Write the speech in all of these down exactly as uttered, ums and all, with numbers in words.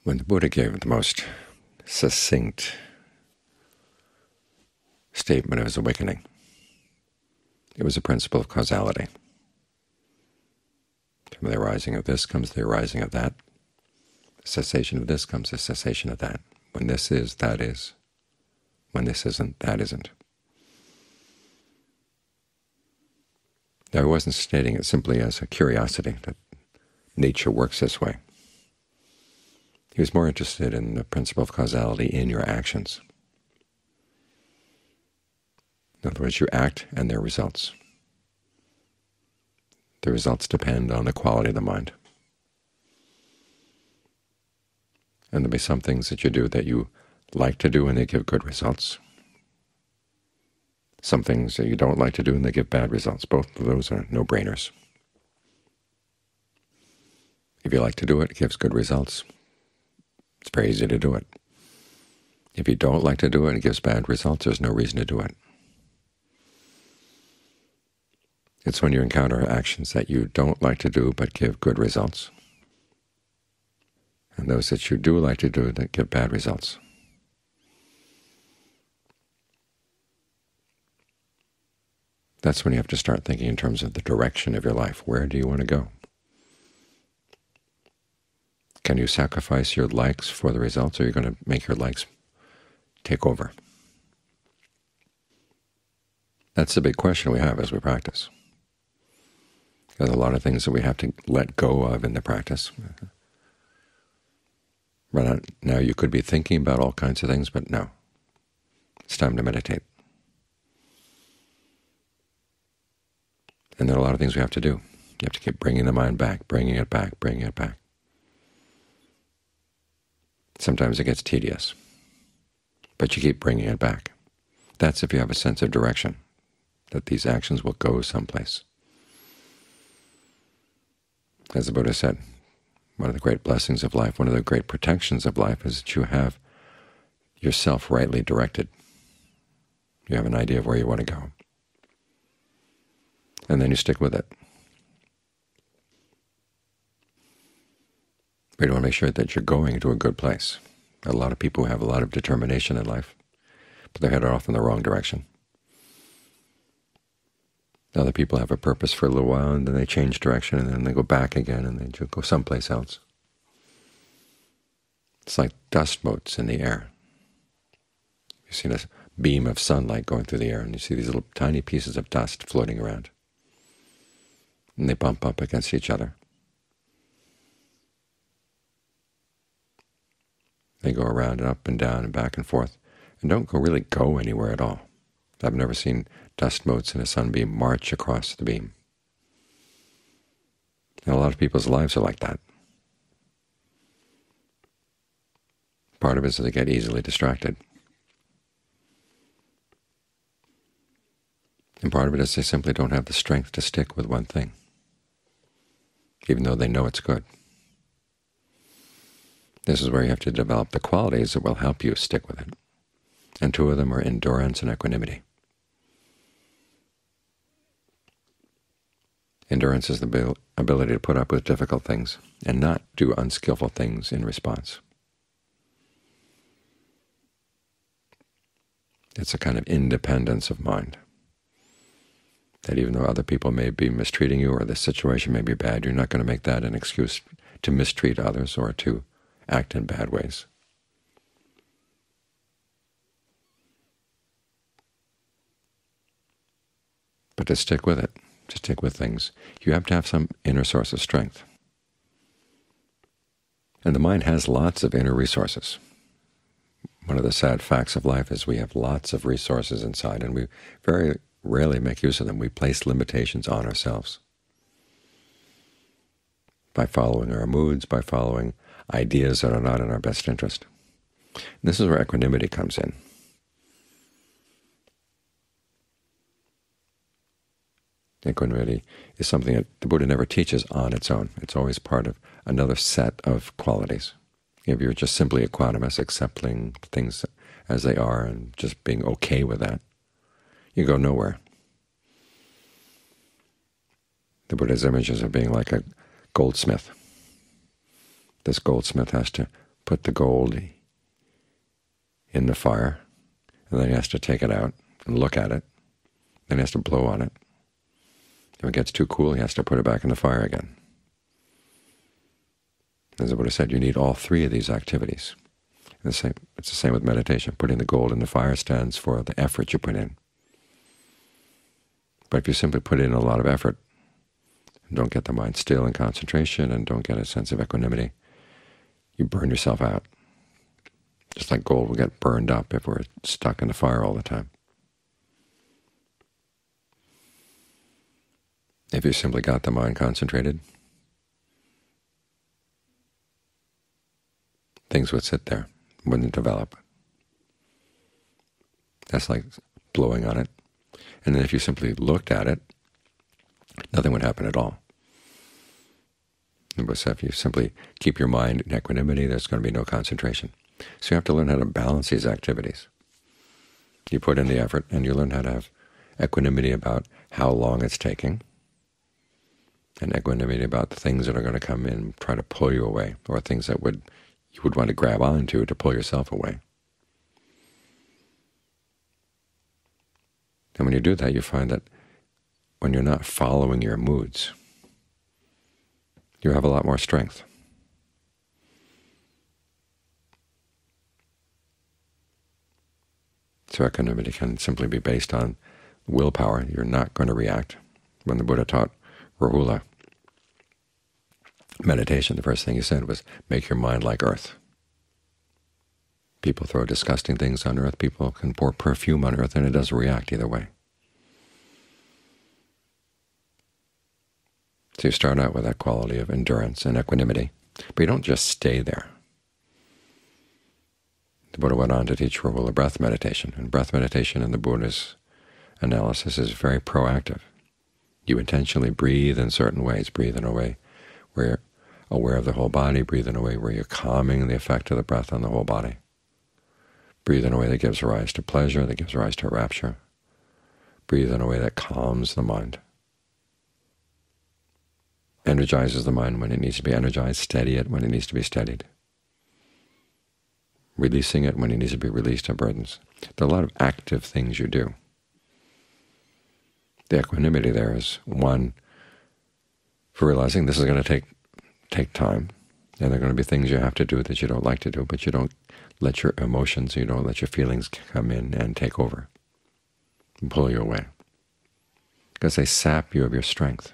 When the Buddha gave the most succinct statement of his awakening, it was a principle of causality. From the arising of this comes the arising of that. The cessation of this comes the cessation of that. When this is, that is. When this isn't, that isn't. Now, he wasn't stating it simply as a curiosity that nature works this way. He was more interested in the principle of causality in your actions. In other words, you act and there are results. The results depend on the quality of the mind. And there'll be some things that you do that you like to do and they give good results. Some things that you don't like to do and they give bad results. Both of those are no-brainers. If you like to do it, it gives good results. It's very easy to do it. If you don't like to do it and it gives bad results, there's no reason to do it. It's when you encounter actions that you don't like to do but give good results, and those that you do like to do that give bad results. That's when you have to start thinking in terms of the direction of your life. Where do you want to go? Can you sacrifice your likes for the results, or are you going to make your likes take over? That's the big question we have as we practice. There's a lot of things that we have to let go of in the practice. Right now you could be thinking about all kinds of things, but no. It's time to meditate. And there are a lot of things we have to do. You have to keep bringing the mind back, bringing it back, bringing it back. Sometimes it gets tedious, but you keep bringing it back. That's if you have a sense of direction, that these actions will go someplace. As the Buddha said, one of the great blessings of life, one of the great protections of life is that you have yourself rightly directed. You have an idea of where you want to go, and then you stick with it. But you want to make sure that you're going to a good place. A lot of people have a lot of determination in life, but they're headed off in the wrong direction. Other people have a purpose for a little while, and then they change direction, and then they go back again, and they go someplace else. It's like dust motes in the air. You've seen a beam of sunlight going through the air, and you see these little tiny pieces of dust floating around, and they bump up against each other. They go around and up and down and back and forth, and don't go really go anywhere at all. I've never seen dust motes in a sunbeam march across the beam. And a lot of people's lives are like that. Part of it is that they get easily distracted. And part of it is they simply don't have the strength to stick with one thing, even though they know it's good. This is where you have to develop the qualities that will help you stick with it. And two of them are endurance and equanimity. Endurance is the ability to put up with difficult things and not do unskillful things in response. It's a kind of independence of mind, that even though other people may be mistreating you or the situation may be bad, you're not going to make that an excuse to mistreat others or to act in bad ways. But to stick with it, to stick with things, you have to have some inner source of strength. And the mind has lots of inner resources. One of the sad facts of life is we have lots of resources inside, and we very rarely make use of them. We place limitations on ourselves by following our moods, by following ideas that are not in our best interest. And this is where equanimity comes in. Equanimity is something that the Buddha never teaches on its own. It's always part of another set of qualities. If you're just simply equanimous, accepting things as they are and just being okay with that, you go nowhere. The Buddha's images of being like a goldsmith. This goldsmith has to put the gold in the fire, and then he has to take it out and look at it. Then he has to blow on it. If it gets too cool, he has to put it back in the fire again. As the Buddha said, you need all three of these activities. The same, it's the same with meditation. Putting the gold in the fire stands for the effort you put in. But if you simply put in a lot of effort, and don't get the mind still in concentration, and don't get a sense of equanimity, you burn yourself out. Just like gold will get burned up if we're stuck in the fire all the time. If you simply got the mind concentrated, things would sit there, wouldn't develop. That's like blowing on it. And then if you simply looked at it, nothing would happen at all. But if you simply keep your mind in equanimity, there's going to be no concentration. So you have to learn how to balance these activities. You put in the effort, and you learn how to have equanimity about how long it's taking, and equanimity about the things that are going to come in and try to pull you away, or things that would you would want to grab onto to pull yourself away. And when you do that, you find that when you're not following your moods, you have a lot more strength. So equanimity can simply be based on willpower. You're not going to react. When the Buddha taught Rahula meditation, the first thing he said was, make your mind like earth. People throw disgusting things on earth. People can pour perfume on earth, and it doesn't react either way. So you start out with that quality of endurance and equanimity, but you don't just stay there. The Buddha went on to teach Rahula breath meditation, and breath meditation in the Buddha's analysis is very proactive. You intentionally breathe in certain ways. Breathe in a way where you're aware of the whole body. Breathe in a way where you're calming the effect of the breath on the whole body. Breathe in a way that gives rise to pleasure, that gives rise to rapture. Breathe in a way that calms the mind. Energizes the mind when it needs to be energized, steady it when it needs to be steadied, releasing it when it needs to be released of burdens. There are a lot of active things you do. The equanimity there is one for realizing this is going to take take time, and there are going to be things you have to do that you don't like to do, but you don't let your emotions, you don't let your feelings come in and take over and pull you away, because they sap you of your strength.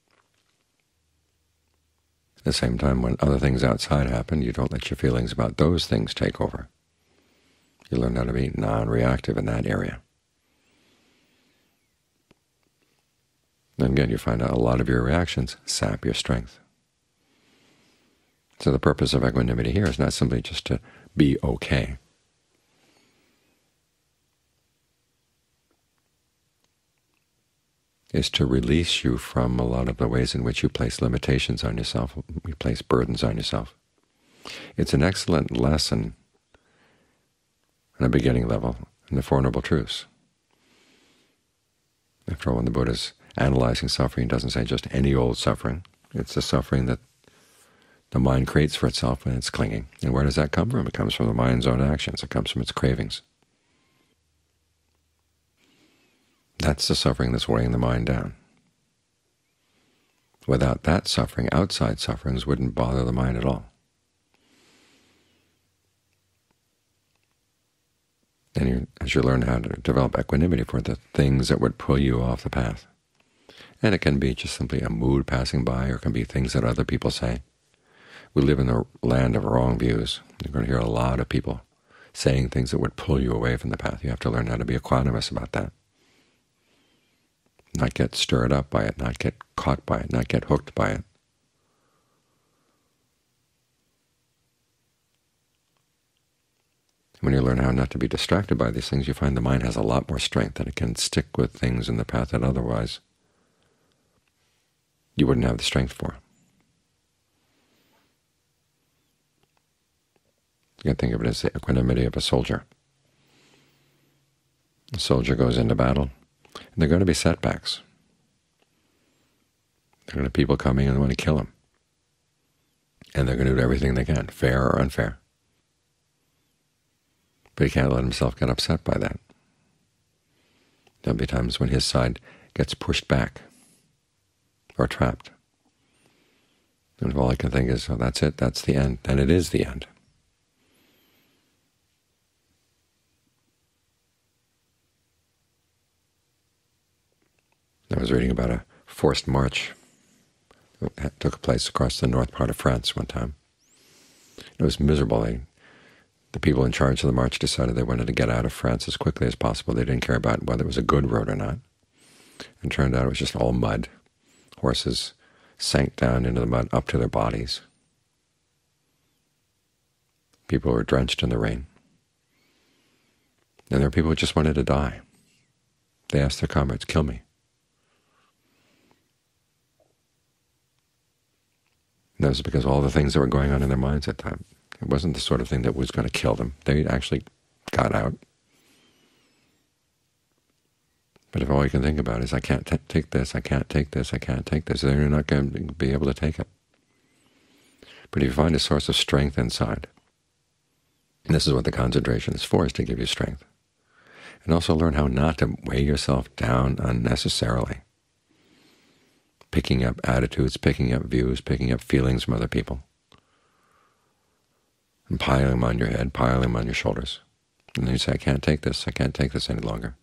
At the same time, when other things outside happen, you don't let your feelings about those things take over. You learn how to be non-reactive in that area. And again, you find out a lot of your reactions sap your strength. So the purpose of equanimity here is not simply just to be okay. Is to release you from a lot of the ways in which you place limitations on yourself, you place burdens on yourself. It's an excellent lesson on a beginning level in the Four Noble Truths. After all, when the Buddha's analyzing suffering, he doesn't say just any old suffering. It's the suffering that the mind creates for itself when it's clinging. And where does that come from? It comes from the mind's own actions. It comes from its cravings. That's the suffering that's weighing the mind down. Without that suffering, outside sufferings wouldn't bother the mind at all. And you, as you learn how to develop equanimity for the things that would pull you off the path, and it can be just simply a mood passing by, or it can be things that other people say. We live in the land of wrong views. You're going to hear a lot of people saying things that would pull you away from the path. You have to learn how to be equanimous about that. Not get stirred up by it, not get caught by it, not get hooked by it. When you learn how not to be distracted by these things, you find the mind has a lot more strength, and it can stick with things in the path that otherwise you wouldn't have the strength for. You can think of it as the equanimity of a soldier. A soldier goes into battle, and there are going to be setbacks. There are going to be people coming and want to kill him. And they're going to do everything they can, fair or unfair, But he can't let himself get upset by that. There'll be times when his side gets pushed back or trapped. And all I can think is, oh, that's it, that's the end. And it is the end. I was reading about a forced march that took place across the north part of France one time. It was miserable. They, the people in charge of the march decided they wanted to get out of France as quickly as possible. They didn't care about whether it was a good road or not. And it turned out it was just all mud. Horses sank down into the mud up to their bodies. People were drenched in the rain. And there were people who just wanted to die. They asked their comrades, "Kill me." And that was because all the things that were going on in their minds at the time. It wasn't the sort of thing that was going to kill them. They actually got out. But if all you can think about is, I can't t take this, I can't take this, I can't take this, then you're not going to be able to take it. But if you find a source of strength inside, and this is what the concentration is for, is to give you strength, and also learn how not to weigh yourself down unnecessarily, picking up attitudes, picking up views, picking up feelings from other people, and piling them on your head, piling them on your shoulders. And then you say, I can't take this, I can't take this any longer.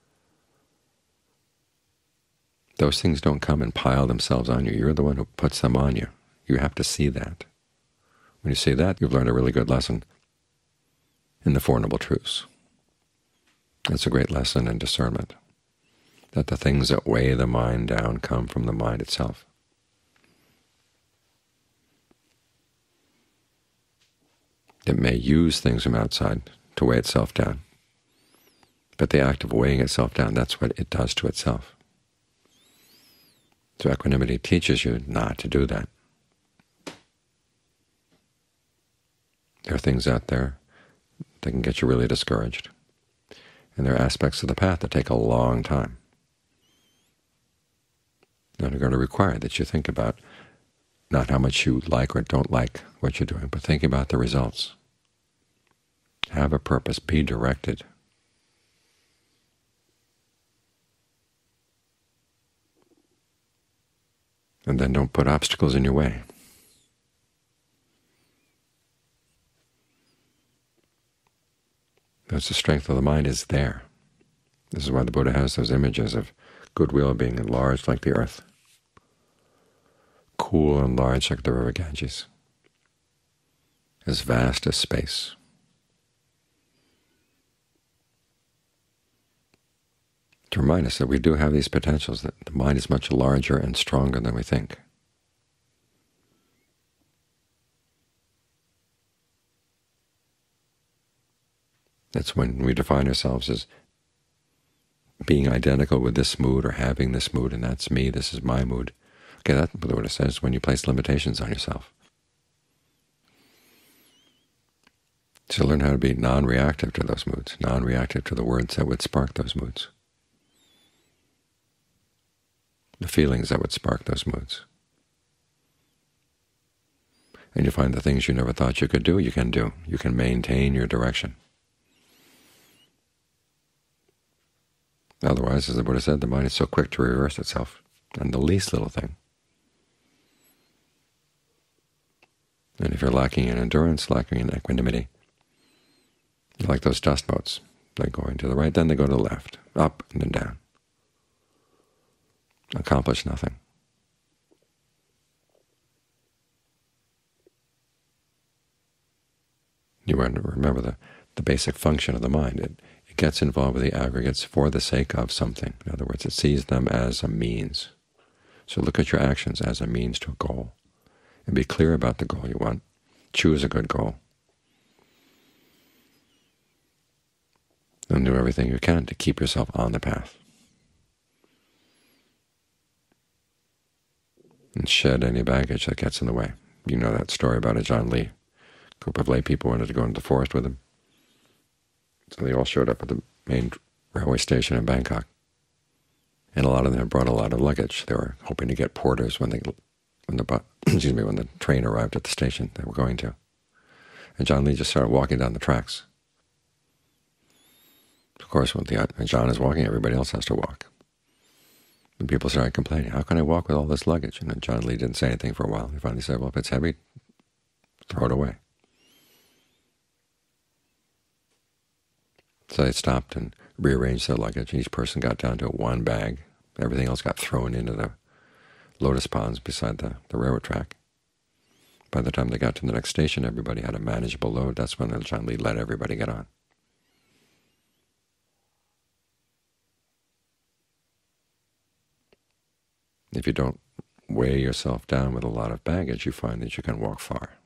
Those things don't come and pile themselves on you. You're the one who puts them on you. You have to see that. When you see that, you've learned a really good lesson in the Four Noble Truths. It's a great lesson in discernment, that the things that weigh the mind down come from the mind itself. It may use things from outside to weigh itself down, but the act of weighing itself down, that's what it does to itself. So equanimity teaches you not to do that. There are things out there that can get you really discouraged, and there are aspects of the path that take a long time. And they're going to require that you think about not how much you like or don't like what you're doing, but think about the results. Have a purpose. Be directed. And then don't put obstacles in your way. Because the strength of the mind is there. This is why the Buddha has those images of goodwill being enlarged like the earth, cool and large like the river Ganges, as vast as space. To remind us that we do have these potentials, that the mind is much larger and stronger than we think. That's when we define ourselves as being identical with this mood or having this mood, and that's me, this is my mood. Okay, that's what it says when you place limitations on yourself. So learn how to be non-reactive to those moods, non-reactive to the words that would spark those moods, the feelings that would spark those moods. And you find the things you never thought you could do, you can do. You can maintain your direction. Otherwise, as the Buddha said, the mind is so quick to reverse itself on the least little thing. And if you're lacking in endurance, lacking in equanimity, you're like those dust motes. They're going to the right, then they go to the left, up and then down. Accomplish nothing. You want to remember the, the basic function of the mind. It, it gets involved with the aggregates for the sake of something. In other words, it sees them as a means. So look at your actions as a means to a goal, and be clear about the goal you want. Choose a good goal. And do everything you can to keep yourself on the path. And shed any baggage that gets in the way. You know that story about Ajahn Lee. A group of lay people wanted to go into the forest with him. So they all showed up at the main railway station in Bangkok. And a lot of them had brought a lot of luggage. They were hoping to get porters when they, when the bu excuse me, when the train arrived at the station they were going to. And Ajahn Lee just started walking down the tracks. course, when, the, when John is walking, everybody else has to walk. And people started complaining, how can I walk with all this luggage? And then John Lee didn't say anything for a while. He finally said, well, if it's heavy, throw it away. So they stopped and rearranged their luggage. Each person got down to one bag. Everything else got thrown into the lotus ponds beside the, the railroad track. By the time they got to the next station, everybody had a manageable load. That's when John Lee let everybody get on. If you don't weigh yourself down with a lot of baggage, you find that you can walk far.